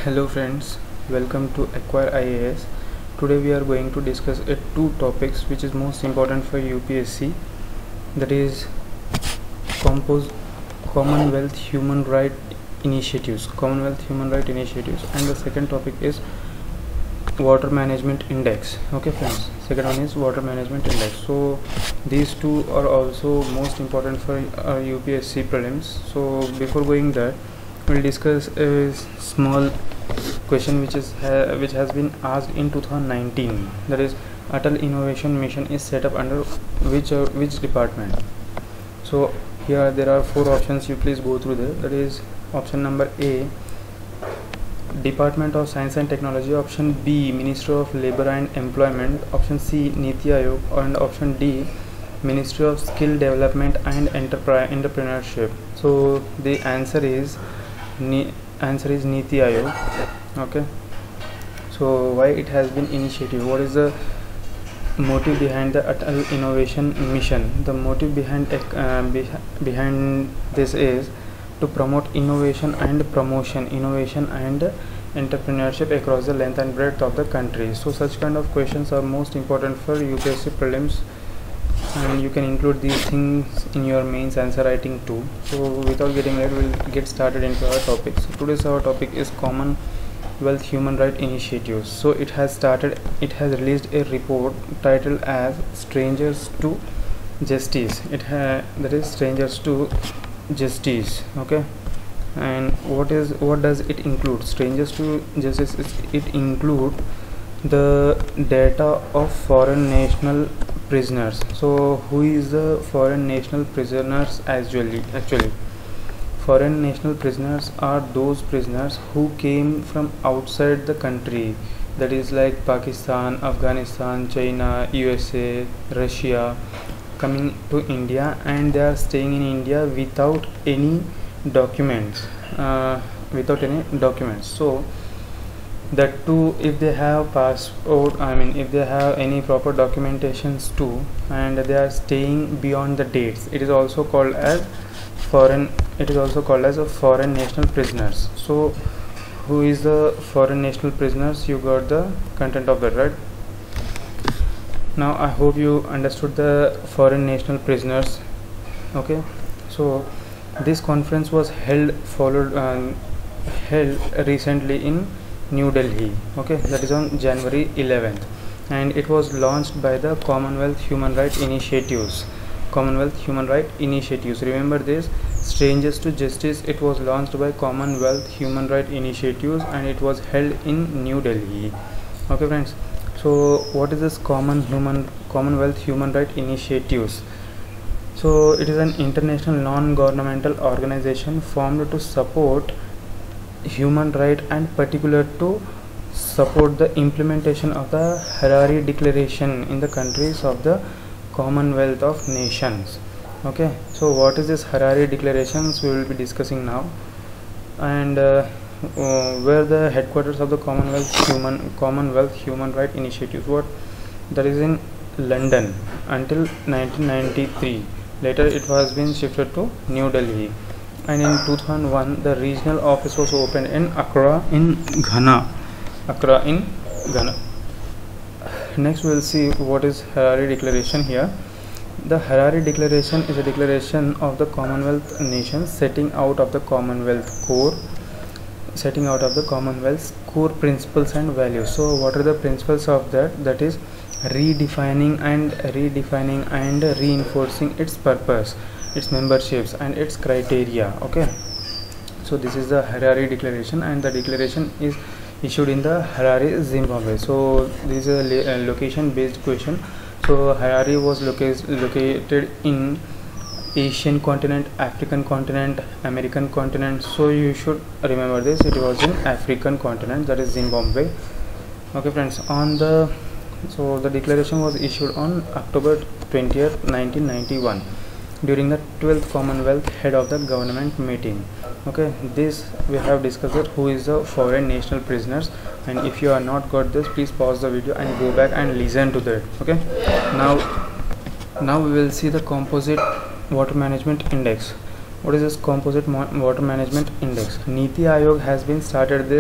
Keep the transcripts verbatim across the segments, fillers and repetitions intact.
Hello friends, welcome to Acquire I A S. Today we are going to discuss uh, two topics which is most important for U P S C, that is compose Commonwealth Human Right Initiatives, Commonwealth Human Right Initiatives, and the second topic is Water Management Index. Okay friends, second one is Water Management Index. So these two are also most important for uh, U P S C prelims. So before going there, we'll discuss a small question which is ha which has been asked in two thousand nineteen, that is Atal Innovation Mission is set up under which uh, which department. So here there are four options, you please go through there. That is option number A, Department of Science and Technology, option B, Ministry of Labor and Employment, option C, Niti Aayog, and option D, Ministry of Skill Development and Enterprise Entrepreneurship. So the answer is Ni answer is Niti Aayog. Okay, so why it has been initiated? What is the motive behind the Atal Innovation Mission? The motive behind uh, be behind this is to promote innovation and promotion innovation and entrepreneurship across the length and breadth of the country. So such kind of questions are most important for U P S C prelims, and you can include these things in your mains answer writing too. So without getting late, we'll get started into our topic. So today's our topic is Commonwealth Human Right Initiatives. So it has started it has released a report titled as Strangers to Justice. It ha that is Strangers to Justice. Okay, and what is what does it include? Strangers to Justice is, it include the data of foreign national prisoners. So who is the foreign national prisoners? Actually actually foreign national prisoners are those prisoners who came from outside the country, that is like Pakistan, Afghanistan, China, U S A, Russia, coming to India, and they are staying in India without any documents uh, without any documents. So that too, if they have passport, I mean if they have any proper documentations too, and they are staying beyond the dates, it is also called as foreign it is also called as a foreign national prisoners. So who is the foreign national prisoners? You got the content of that, right? Now I hope you understood the foreign national prisoners. Okay, so this conference was held followed uh, held recently in New Delhi. Okay, that is on January eleventh, and it was launched by the Commonwealth Human Right Initiatives. Commonwealth Human Right Initiatives. Remember this, Strangers to Justice. It was launched by Commonwealth Human Right Initiatives, and it was held in New Delhi. Okay, friends. So what is this common human Commonwealth Human Right Initiatives? So it is an international non-governmental organization formed to support human right and particular to support the implementation of the Harare Declaration in the countries of the Commonwealth of Nations. Okay, so what is this Harare Declarations? We will be discussing now, and uh, uh, where the headquarters of the Commonwealth Human Commonwealth Human Right Initiative, what that is in London until nineteen ninety-three. Later it has been shifted to New Delhi, and in two thousand one the regional office was opened in Accra in Ghana. Accra in Ghana. Next we will see what is Harare Declaration here. The Harare Declaration is a declaration of the Commonwealth nations setting out of the Commonwealth core setting out of the Commonwealth's core principles and values. So what are the principles of that? That is redefining and redefining and reinforcing its purpose, its memberships, and its criteria. Okay, so this is the Harare Declaration, and the declaration is issued in the Harare, Zimbabwe. So this is a, a location based question. So Harare was located located in Asian continent, African continent, American continent. So you should remember this, it was in African continent, that is Zimbabwe. Okay friends, on the so the declaration was issued on October twentieth nineteen ninety-one during the twelfth Commonwealth Head of the Government meeting. Okay, this we have discussed it, who is the foreign national prisoners, and if you are not got this, please pause the video and go back and listen to that. Okay, now now we will see the composite water management index. What is this composite water management index? Niti Aayog has been started the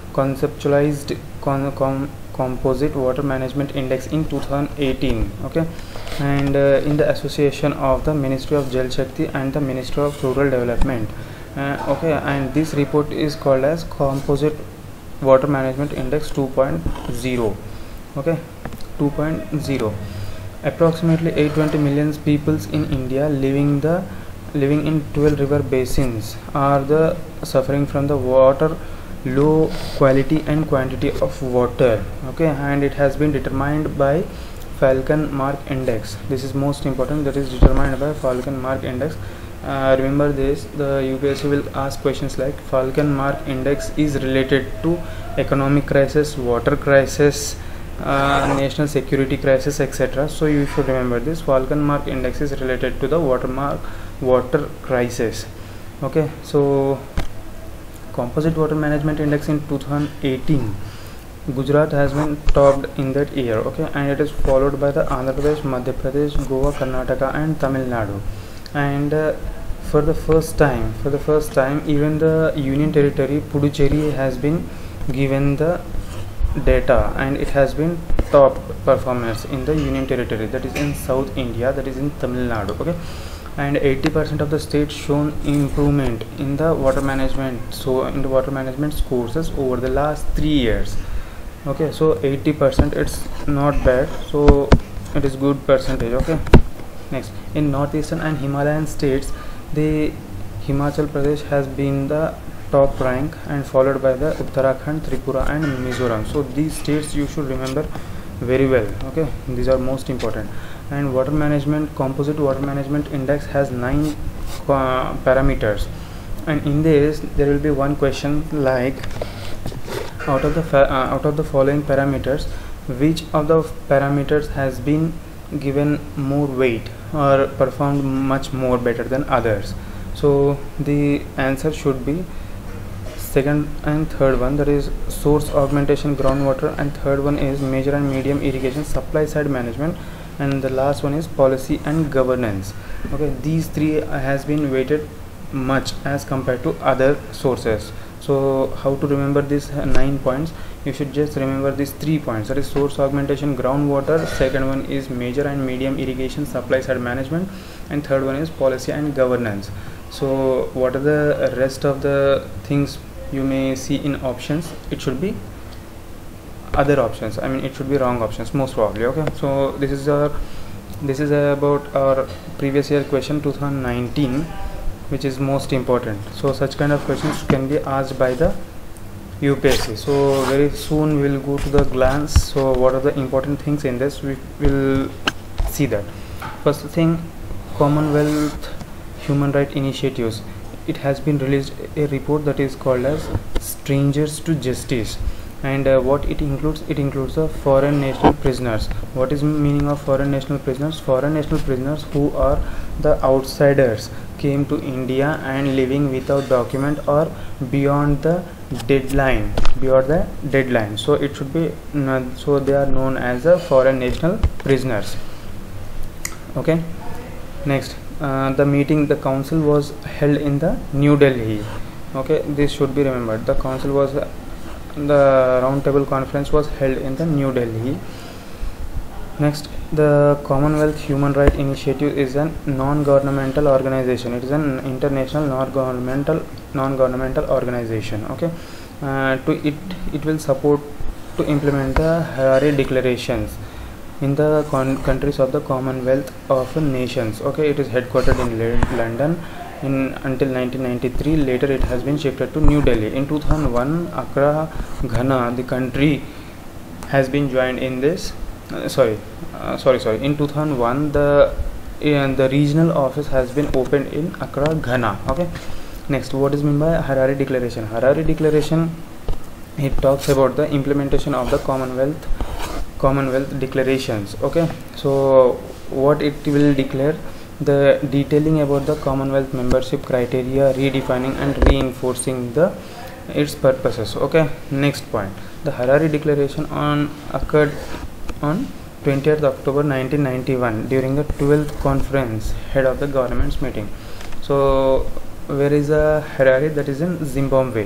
conceptualized con com composite water management index in two thousand eighteen. Okay, and uh, in the association of the Ministry of Jal Shakti and the Ministry of Rural Development. Uh, okay, and this report is called as Composite Water Management Index two point oh. Okay, two point oh. Approximately eight hundred twenty million people in India living the living in twelve river basins are the suffering from the water low quality and quantity of water. Okay, and it has been determined by Falcon Mark Index. This is most important, that is determined by Falcon Mark Index. Uh, remember this, the U P S C will ask questions like Falcon Mark Index is related to economic crisis, water crisis, uh, national security crisis, et cetera. So you should remember this. Falcon Mark Index is related to the water mark water crisis. Okay, so Composite Water Management Index in two thousand eighteen, Gujarat has been topped in that year. Okay, and it is followed by the Andhra Pradesh, Madhya Pradesh, Goa, Karnataka, and Tamil Nadu. And uh, for the first time, for the first time, even the Union Territory Puducherry has been given the data, and it has been top performance in the Union Territory, that is in South India, that is in Tamil Nadu. Okay, and eighty percent of the states shown improvement in the water management, so in the water management courses over the last three years. Okay, so eighty percent, it's not bad, so it is good percentage. Okay, next, in northeastern and Himalayan states, the Himachal Pradesh has been the top rank, and followed by the Uttarakhand, Tripura, and Mizoram. So these states you should remember very well. Okay, these are most important. And water management, Composite Water Management Index has nine uh, parameters, and in this there will be one question like, out of the uh, out of the following parameters, which of the parameters has been given more weight or performed much more better than others? So the answer should be second and third one, that is source augmentation groundwater, and third one is major and medium irrigation supply side management, and the last one is policy and governance. Okay, these three has been weighted much as compared to other sources. So how to remember these uh, nine points? You should just remember these three points, that is source augmentation groundwater, second one is major and medium irrigation supply side management, and third one is policy and governance. So what are the rest of the things you may see in options? It should be other options, I mean it should be wrong options most probably. Okay, so this is our this is about our previous year question two thousand nineteen, which is most important. So such kind of questions can be asked by the U P S C. So very soon we will go to the glance. So what are the important things in this? We will see that. First thing, Commonwealth Human Rights Initiatives. It has been released a report that is called as Strangers to Justice, and uh, what it includes, it includes the foreign national prisoners. What is meaning of foreign national prisoners? Foreign national prisoners who are the outsiders, came to India and living without document or beyond the deadline, beyond the deadline. So it should be uh, so they are known as the foreign national prisoners. Okay, next, uh, the meeting, the council was held in the New Delhi. Okay, this should be remembered. The council was uh, the round table conference was held in the New Delhi. Next, the Commonwealth Human Rights Initiative is a non-governmental organization. It is an international non-governmental non-governmental organization. Okay, uh, to it it will support to implement the Harare Declarations in the countries of the Commonwealth of Nations. Okay, it is headquartered in London in until nineteen ninety-three. Later it has been shifted to New Delhi. In two thousand one, Accra, Ghana, the country has been joined in this. Uh, sorry, uh, sorry, sorry. In two thousand one, the uh, the regional office has been opened in Accra, Ghana. Okay. Next, what is meant by Harare Declaration? Harare Declaration, it talks about the implementation of the Commonwealth Commonwealth declarations. Okay. So what it will declare? The detailing about the Commonwealth membership criteria, redefining and reinforcing the its purposes. Okay. Next point, the Harare Declaration on occurred on twentieth October nineteen ninety-one during the twelfth conference head of the government's meeting. So where is the Harare? That is in Zimbabwe.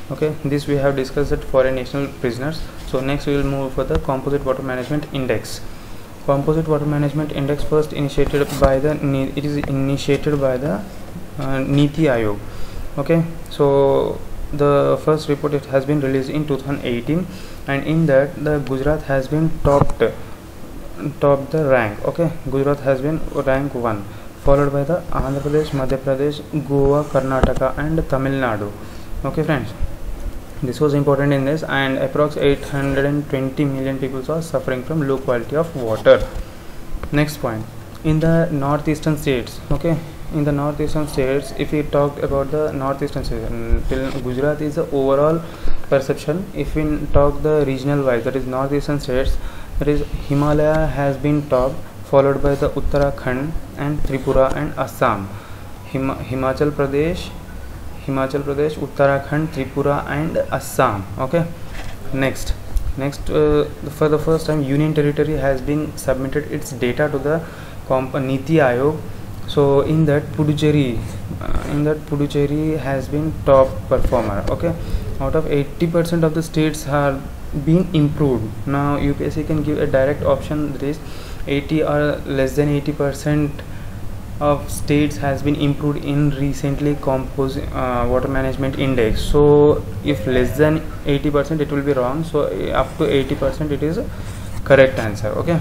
Okay, this we have discussed it foreign national prisoners. So next we will move for the composite water management index. Composite water management index first initiated by the it is initiated by the uh, Niti Aayog. Okay, so the first report, it has been released in two thousand eighteen, and in that the Gujarat has been topped top the rank. Okay, Gujarat has been rank one, followed by the Andhra Pradesh, Madhya Pradesh, Goa, Karnataka and Tamil Nadu. Okay friends, this was important in this, and approx eight hundred twenty million people are suffering from low quality of water. Next point, in the northeastern states. Okay, in the northeastern states, if we talk about the northeastern states, till Gujarat is the overall perception. If we talk the regional wise, that is northeastern states, that is Himalaya has been top, followed by the Uttarakhand and Tripura and Assam. Him Himachal Pradesh Himachal Pradesh, Uttarakhand, Tripura and Assam. Okay, next next uh, for the first time Union Territory has been submitted its data to the Comp Niti Aayog. So in that Puducherry uh, in that Puducherry has been top performer. Okay, out of eighty percent of the states are being improved. Now U P S C can give a direct option, that is eighty or less than eighty percent of states has been improved in recently composed uh, water management index. So if less than eighty percent, it will be wrong. So up to eighty percent it is a correct answer. Okay,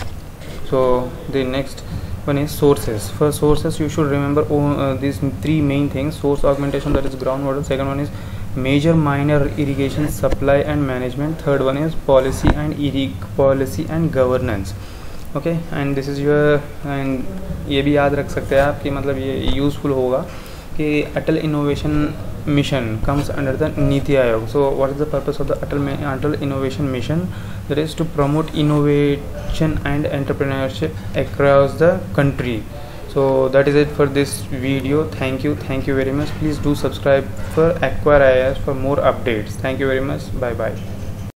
so the next one is sources. For sources, you should remember uh, these three main things: source augmentation, that is groundwater; second one is major minor irrigation supply and management; third one is policy and irrig policy and governance. Okay, and this is your, and ये भी याद रख सकते हैं आप कि मतलब ये यूज़फुल होगा कि Atal innovation mission comes under the NITI Aayog. So what is the purpose of the Atal Atal innovation mission? That is to promote innovation and entrepreneurship across the country. So that is it for this video. Thank you thank you very much. Please do subscribe for Acquire I A S for more updates. Thank you very much. Bye bye.